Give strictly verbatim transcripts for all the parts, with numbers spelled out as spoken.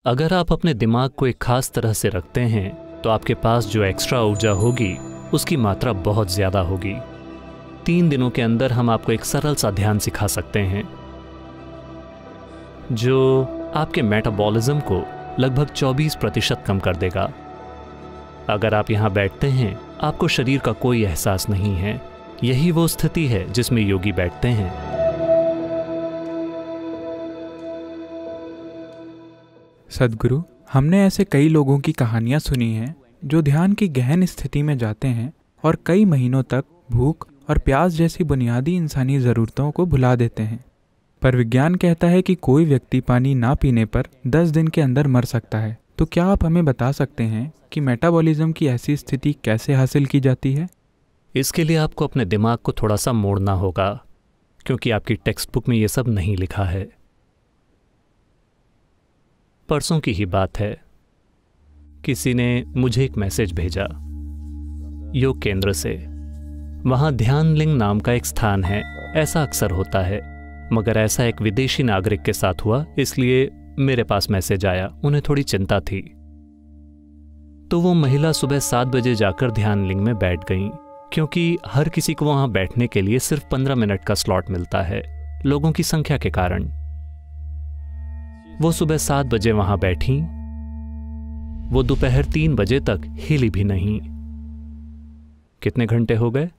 अगर आप अपने दिमाग को एक खास तरह से रखते हैं तो आपके पास जो एक्स्ट्रा ऊर्जा होगी उसकी मात्रा बहुत ज़्यादा होगी। तीन दिनों के अंदर हम आपको एक सरल सा ध्यान सिखा सकते हैं जो आपके मेटाबॉलिज्म को लगभग चौबीस प्रतिशत कम कर देगा। अगर आप यहाँ बैठते हैं आपको शरीर का कोई एहसास नहीं है। यही वो स्थिति है जिसमें योगी बैठते हैं। सद्गुरु, हमने ऐसे कई लोगों की कहानियां सुनी हैं जो ध्यान की गहन स्थिति में जाते हैं और कई महीनों तक भूख और प्यास जैसी बुनियादी इंसानी ज़रूरतों को भुला देते हैं। पर विज्ञान कहता है कि कोई व्यक्ति पानी ना पीने पर दस दिन के अंदर मर सकता है। तो क्या आप हमें बता सकते हैं कि मेटाबॉलिज्म की ऐसी स्थिति कैसे हासिल की जाती है? इसके लिए आपको अपने दिमाग को थोड़ा सा मोड़ना होगा, क्योंकि आपकी टेक्स्ट बुक में ये सब नहीं लिखा है। परसों की ही बात है, किसी ने मुझे एक मैसेज भेजा योग केंद्र से। वहाँ ध्यान लिंग नाम का एक स्थान है। ऐसा अक्सर होता है, मगर ऐसा एक विदेशी नागरिक के साथ हुआ, इसलिए मेरे पास मैसेज आया। उन्हें थोड़ी चिंता थी। तो वो महिला सुबह सात बजे जाकर ध्यान लिंग में बैठ गईं, क्योंकि हर किसी को वहाँ बैठने के लिए सिर्फ पंद्रह मिनट का स्लॉट मिलता है, लोगों की संख्या के कारण। वो सुबह सात बजे वहां बैठी। वो दोपहर तीन बजे तक हिली भी नहीं। कितने घंटे हो गए?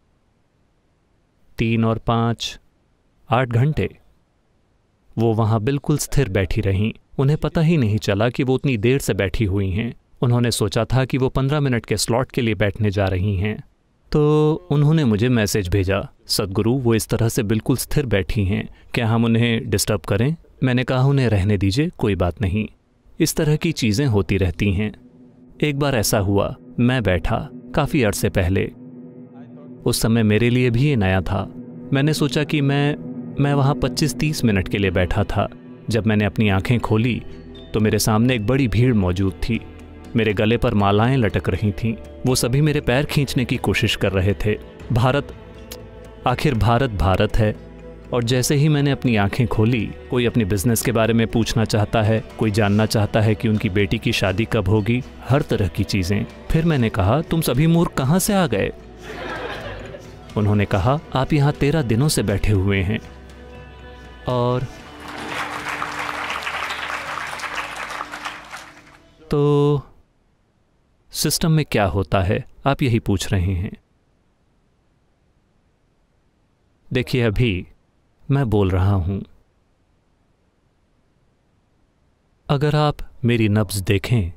तीन और पांच, आठ घंटे। वो वहां बिल्कुल स्थिर बैठी रहीं। उन्हें पता ही नहीं चला कि वो उतनी देर से बैठी हुई हैं। उन्होंने सोचा था कि वो पंद्रह मिनट के स्लॉट के लिए बैठने जा रही हैं। तो उन्होंने मुझे मैसेज भेजा, सद्गुरु वो इस तरह से बिल्कुल स्थिर बैठी हैं, क्या हम उन्हें डिस्टर्ब करें? मैंने कहा उन्हें रहने दीजिए, कोई बात नहीं। इस तरह की चीज़ें होती रहती हैं। एक बार ऐसा हुआ, मैं बैठा काफ़ी अरसे पहले। उस समय मेरे लिए भी ये नया था। मैंने सोचा कि मैं मैं वहाँ पच्चीस तीस मिनट के लिए बैठा था। जब मैंने अपनी आंखें खोली तो मेरे सामने एक बड़ी भीड़ मौजूद थी। मेरे गले पर मालाएं लटक रही थीं। वो सभी मेरे पैर खींचने की कोशिश कर रहे थे। भारत, आखिर भारत भारत है। और जैसे ही मैंने अपनी आंखें खोली, कोई अपने बिजनेस के बारे में पूछना चाहता है, कोई जानना चाहता है कि उनकी बेटी की शादी कब होगी, हर तरह की चीज़ें। फिर मैंने कहा, तुम सभी मूर्ख कहाँ से आ गए? उन्होंने कहा, आप यहाँ तेरह दिनों से बैठे हुए हैं। और तो सिस्टम में क्या होता है, आप यही पूछ रहे हैं। देखिए, अभी मैं बोल रहा हूं। अगर आप मेरी नब्ज देखें,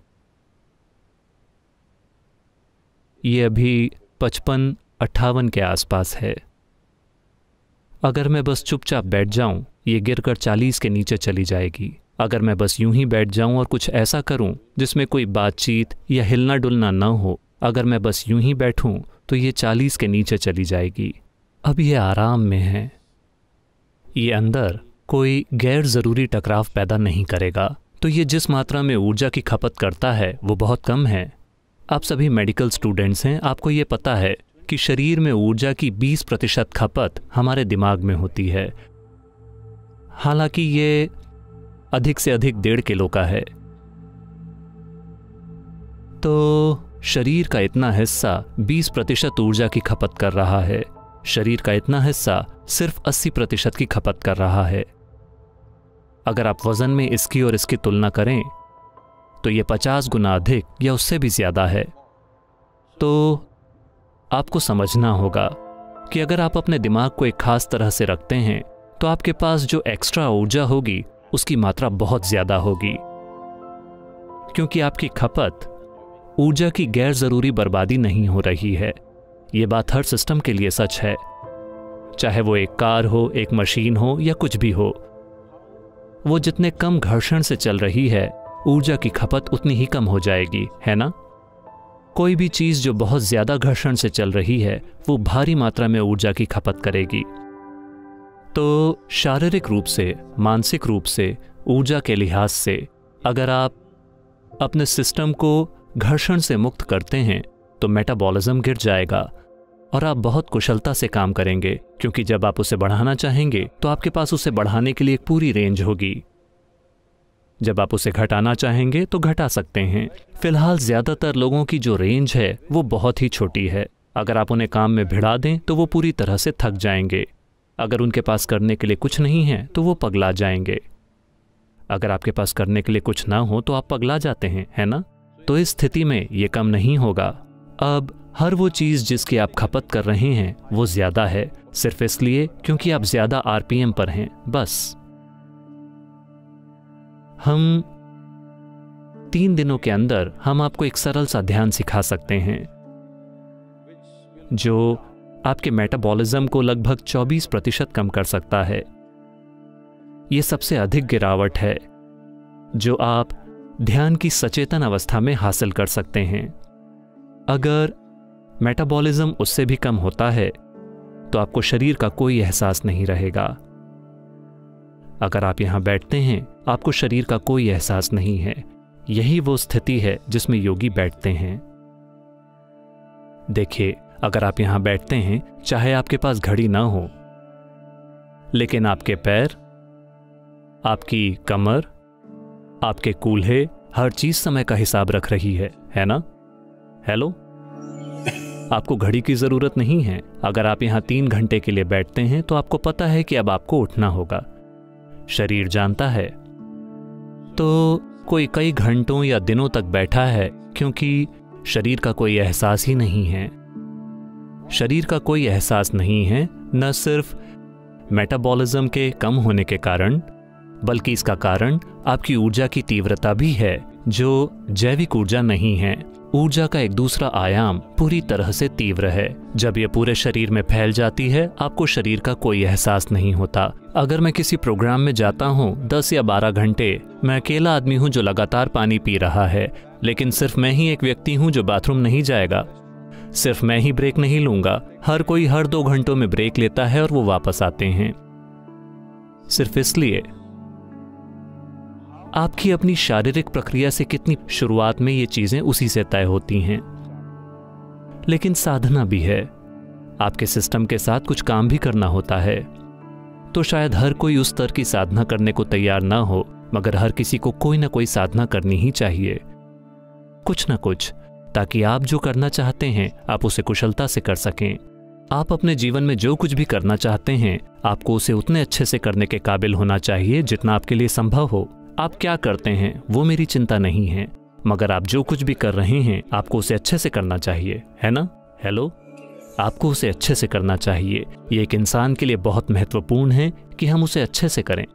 ये अभी पचपन अट्ठावन के आसपास है। अगर मैं बस चुपचाप बैठ जाऊं, ये गिरकर चालीस के नीचे चली जाएगी। अगर मैं बस यूं ही बैठ जाऊं और कुछ ऐसा करूं जिसमें कोई बातचीत या हिलना डुलना न हो, अगर मैं बस यूं ही बैठूं तो ये चालीस के नीचे चली जाएगी। अब ये आराम में है। ये अंदर कोई गैर ज़रूरी टकराव पैदा नहीं करेगा। तो ये जिस मात्रा में ऊर्जा की खपत करता है वो बहुत कम है। आप सभी मेडिकल स्टूडेंट्स हैं, आपको ये पता है कि शरीर में ऊर्जा की बीस प्रतिशत खपत हमारे दिमाग में होती है। हालांकि ये अधिक से अधिक डेढ़ किलो का है। तो शरीर का इतना हिस्सा बीस प्रतिशत ऊर्जा की खपत कर रहा है। शरीर का इतना हिस्सा सिर्फ अस्सी प्रतिशत की खपत कर रहा है। अगर आप वजन में इसकी और इसकी तुलना करें तो ये पचास गुना अधिक या उससे भी ज्यादा है। तो आपको समझना होगा कि अगर आप अपने दिमाग को एक खास तरह से रखते हैं तो आपके पास जो एक्स्ट्रा ऊर्जा होगी उसकी मात्रा बहुत ज्यादा होगी, क्योंकि आपकी खपत ऊर्जा की गैर जरूरी बर्बादी नहीं हो रही है। ये बात हर सिस्टम के लिए सच है, चाहे वो एक कार हो, एक मशीन हो या कुछ भी हो। वो जितने कम घर्षण से चल रही है, ऊर्जा की खपत उतनी ही कम हो जाएगी, है ना? कोई भी चीज जो बहुत ज्यादा घर्षण से चल रही है वो भारी मात्रा में ऊर्जा की खपत करेगी। तो शारीरिक रूप से, मानसिक रूप से, ऊर्जा के लिहाज से अगर आप अपने सिस्टम को घर्षण से मुक्त करते हैं तो मेटाबॉलिज्म गिर जाएगा और आप बहुत कुशलता से काम करेंगे, क्योंकि जब आप उसे बढ़ाना चाहेंगे तो आपके पास उसे बढ़ाने के लिए एक पूरी रेंज होगी। जब आप उसे घटाना चाहेंगे तो घटा सकते हैं। फिलहाल ज़्यादातर लोगों की जो रेंज है वो बहुत ही छोटी है। अगर आप उन्हें काम में भिड़ा दें तो वो पूरी तरह से थक जाएंगे। अगर उनके पास करने के लिए कुछ नहीं है तो वो पगला जाएंगे। अगर आपके पास करने के लिए कुछ ना हो तो आप पगला जाते हैं, है ना? तो इस स्थिति में ये कम नहीं होगा। अब हर वो चीज़ जिसकी आप खपत कर रहे हैं वो ज़्यादा है, सिर्फ इसलिए क्योंकि आप ज़्यादा आरपीएम पर हैं, बस। हम तीन दिनों के अंदर हम आपको एक सरल सा ध्यान सिखा सकते हैं जो आपके मेटाबॉलिज्म को लगभग चौबीस प्रतिशत कम कर सकता है। यह सबसे अधिक गिरावट है जो आप ध्यान की सचेतन अवस्था में हासिल कर सकते हैं। अगर मेटाबॉलिज्म उससे भी कम होता है तो आपको शरीर का कोई एहसास नहीं रहेगा। अगर आप यहां बैठते हैं, आपको शरीर का कोई एहसास नहीं है। यही वो स्थिति है जिसमें योगी बैठते हैं। देखिए, अगर आप यहां बैठते हैं, चाहे आपके पास घड़ी ना हो, लेकिन आपके पैर, आपकी कमर, आपके कूल्हे, हर चीज समय का हिसाब रख रही है, है ना? हेलो? आपको घड़ी की जरूरत नहीं है। अगर आप यहां तीन घंटे के लिए बैठते हैं तो आपको पता है कि अब आपको उठना होगा। शरीर जानता है। तो कोई कई घंटों या दिनों तक बैठा है क्योंकि शरीर का कोई एहसास ही नहीं है। शरीर का कोई एहसास नहीं है, न सिर्फ मेटाबॉलिज्म के कम होने के कारण, बल्कि इसका कारण आपकी ऊर्जा की तीव्रता भी है, जो जैविक ऊर्जा नहीं है। ऊर्जा का एक दूसरा आयाम पूरी तरह से तीव्र है। जब यह पूरे शरीर में फैल जाती है, आपको शरीर का कोई एहसास नहीं होता। अगर मैं किसी प्रोग्राम में जाता हूँ दस या बारह घंटे, मैं अकेला आदमी हूँ जो लगातार पानी पी रहा है, लेकिन सिर्फ मैं ही एक व्यक्ति हूँ जो बाथरूम नहीं जाएगा। सिर्फ मैं ही ब्रेक नहीं लूंगा। हर कोई हर दो घंटों में ब्रेक लेता है और वो वापस आते हैं। सिर्फ इसलिए आपकी अपनी शारीरिक प्रक्रिया से कितनी शुरुआत में ये चीजें उसी से तय होती हैं। लेकिन साधना भी है, आपके सिस्टम के साथ कुछ काम भी करना होता है। तो शायद हर कोई उस स्तर की साधना करने को तैयार ना हो, मगर हर किसी को कोई ना कोई साधना करनी ही चाहिए, कुछ ना कुछ, ताकि आप जो करना चाहते हैं आप उसे कुशलता से कर सकें। आप अपने जीवन में जो कुछ भी करना चाहते हैं, आपको उसे उतने अच्छे से करने के काबिल होना चाहिए जितना आपके लिए संभव हो। आप क्या करते हैं वो मेरी चिंता नहीं है, मगर आप जो कुछ भी कर रहे हैं आपको उसे अच्छे से करना चाहिए, है ना? हेलो? आपको उसे अच्छे से करना चाहिए। ये एक इंसान के लिए बहुत महत्वपूर्ण है कि हम उसे अच्छे से करें।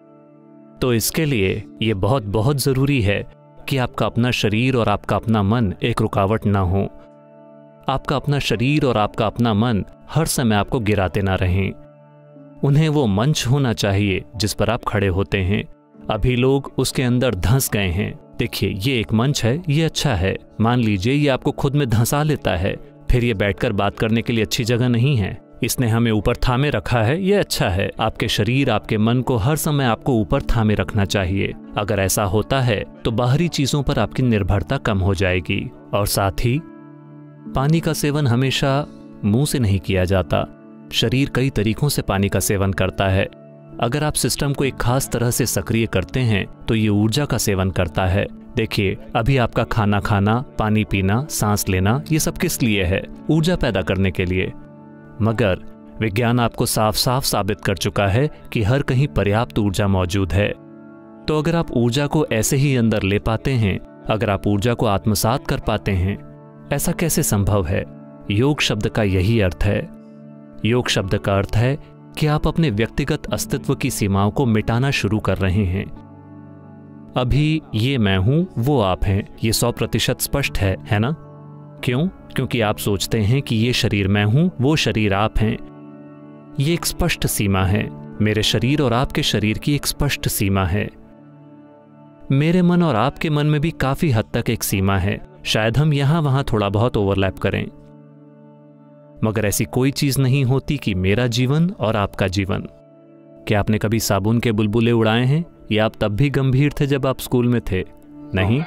तो इसके लिए ये बहुत बहुत जरूरी है कि आपका अपना शरीर और आपका अपना मन एक रुकावट ना हो। आपका अपना शरीर और आपका अपना मन हर समय आपको गिराते ना रहें। उन्हें वो मंच होना चाहिए जिस पर आप खड़े होते हैं। अभी लोग उसके अंदर धंस गए हैं। देखिए, ये एक मंच है, ये अच्छा है। मान लीजिए ये आपको खुद में धंसा लेता है, फिर ये बैठकर बात करने के लिए अच्छी जगह नहीं है। इसने हमें ऊपर थामे रखा है, ये अच्छा है। आपके शरीर, आपके मन को हर समय आपको ऊपर थामे रखना चाहिए। अगर ऐसा होता है तो बाहरी चीजों पर आपकी निर्भरता कम हो जाएगी। और साथ ही पानी का सेवन हमेशा मुंह से नहीं किया जाता। शरीर कई तरीकों से पानी का सेवन करता है। अगर आप सिस्टम को एक खास तरह से सक्रिय करते हैं तो ये ऊर्जा का सेवन करता है। देखिए, अभी आपका खाना खाना, पानी पीना, सांस लेना, ये सब किस लिए है? ऊर्जा पैदा करने के लिए। मगर विज्ञान आपको साफ साफ साबित कर चुका है कि हर कहीं पर्याप्त ऊर्जा मौजूद है। तो अगर आप ऊर्जा को ऐसे ही अंदर ले पाते हैं, अगर आप ऊर्जा को आत्मसात कर पाते हैं, ऐसा कैसे संभव है? योग शब्द का यही अर्थ है। योग शब्द का अर्थ है कि आप अपने व्यक्तिगत अस्तित्व की सीमाओं को मिटाना शुरू कर रहे हैं। अभी ये मैं हूं, वो आप हैं, ये सौ प्रतिशत स्पष्ट है, है ना? क्यों? क्योंकि आप सोचते हैं कि ये शरीर मैं हूं, वो शरीर आप हैं। ये एक स्पष्ट सीमा है। मेरे शरीर और आपके शरीर की एक स्पष्ट सीमा है। मेरे मन और आपके मन में भी काफी हद तक एक सीमा है। शायद हम यहां वहां थोड़ा बहुत ओवरलैप करें, मगर ऐसी कोई चीज नहीं होती कि मेरा जीवन और आपका जीवन। क्या आपने कभी साबुन के बुलबुले उड़ाए हैं? या आप तब भी गंभीर थे जब आप स्कूल में थे? नहीं।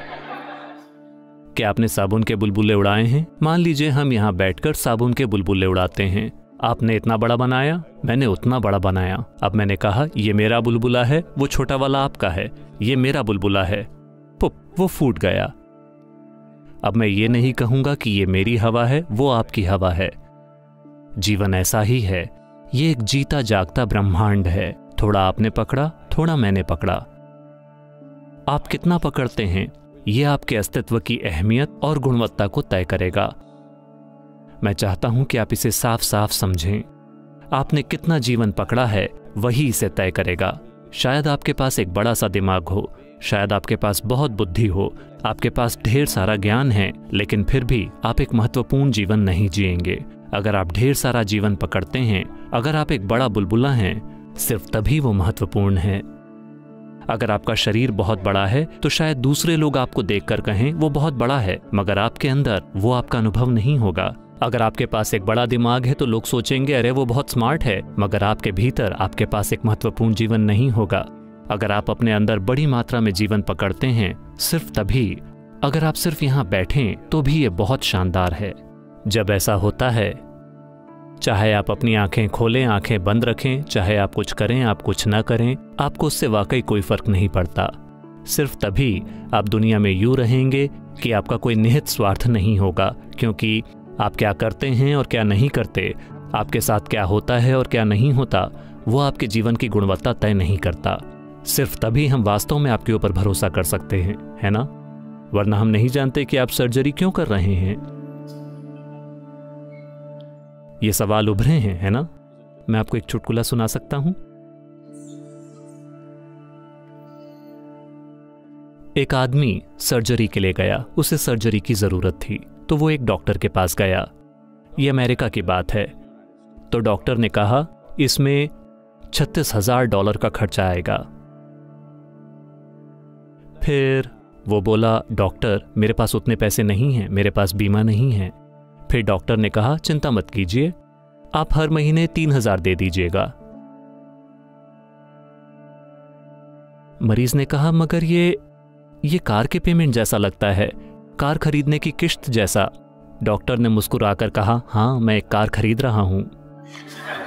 क्या आपने साबुन के बुलबुले उड़ाए हैं? मान लीजिए हम यहां बैठकर साबुन के बुलबुले उड़ाते हैं। आपने इतना बड़ा बनाया, मैंने उतना बड़ा बनाया। अब मैंने कहा ये मेरा बुलबुला है, वो छोटा वाला आपका है। ये मेरा बुलबुला है, पुप, वो फूट गया। अब मैं ये नहीं कहूंगा कि ये मेरी हवा है, वो आपकी हवा है। जीवन ऐसा ही है, ये एक जीता जागता ब्रह्मांड है। थोड़ा आपने पकड़ा, थोड़ा मैंने पकड़ा। आप कितना पकड़ते हैं, ये आपके अस्तित्व की अहमियत और गुणवत्ता को तय करेगा। मैं चाहता हूं कि आप इसे साफ साफ समझें। आपने कितना जीवन पकड़ा है, वही इसे तय करेगा। शायद आपके पास एक बड़ा सा दिमाग हो, शायद आपके पास बहुत बुद्धि हो, आपके पास ढेर सारा ज्ञान है, लेकिन फिर भी आप एक महत्वपूर्ण जीवन नहीं जिएंगे। अगर आप ढेर सारा जीवन पकड़ते हैं, अगर आप एक बड़ा बुलबुला हैं, सिर्फ तभी वो महत्वपूर्ण है। अगर आपका शरीर बहुत बड़ा है तो शायद दूसरे लोग आपको देखकर कहें वो बहुत बड़ा है, मगर आपके अंदर वो आपका अनुभव नहीं होगा। अगर आपके पास एक बड़ा दिमाग है तो लोग सोचेंगे अरे वो बहुत स्मार्ट है, मगर आपके भीतर आपके पास एक महत्वपूर्ण जीवन नहीं होगा। अगर आप अपने अंदर बड़ी मात्रा में जीवन पकड़ते हैं, सिर्फ तभी, अगर आप सिर्फ यहाँ बैठें तो भी ये बहुत शानदार है। जब ऐसा होता है, चाहे आप अपनी आंखें खोलें, आंखें बंद रखें, चाहे आप कुछ करें, आप कुछ ना करें, आपको उससे वाकई कोई फर्क नहीं पड़ता। सिर्फ तभी आप दुनिया में यूं रहेंगे कि आपका कोई निहित स्वार्थ नहीं होगा, क्योंकि आप क्या करते हैं और क्या नहीं करते, आपके साथ क्या होता है और क्या नहीं होता, वो आपके जीवन की गुणवत्ता तय नहीं करता। सिर्फ तभी हम वास्तव में आपके ऊपर भरोसा कर सकते हैं, है ना? वरना हम नहीं जानते कि आप सर्जरी क्यों कर रहे हैं। ये सवाल उभरे हैं, है ना? मैं आपको एक चुटकुला सुना सकता हूं। एक आदमी सर्जरी के लिए गया, उसे सर्जरी की जरूरत थी, तो वो एक डॉक्टर के पास गया। ये अमेरिका की बात है। तो डॉक्टर ने कहा इसमें छत्तीस हजार डॉलर का खर्चा आएगा। फिर वो बोला डॉक्टर मेरे पास उतने पैसे नहीं हैं, मेरे पास बीमा नहीं है। फिर डॉक्टर ने कहा चिंता मत कीजिए, आप हर महीने तीन हजार दे दीजिएगा। मरीज ने कहा मगर ये ये कार के पेमेंट जैसा लगता है, कार खरीदने की किश्त जैसा। डॉक्टर ने मुस्कुराकर कहा हाँ, मैं एक कार खरीद रहा हूं।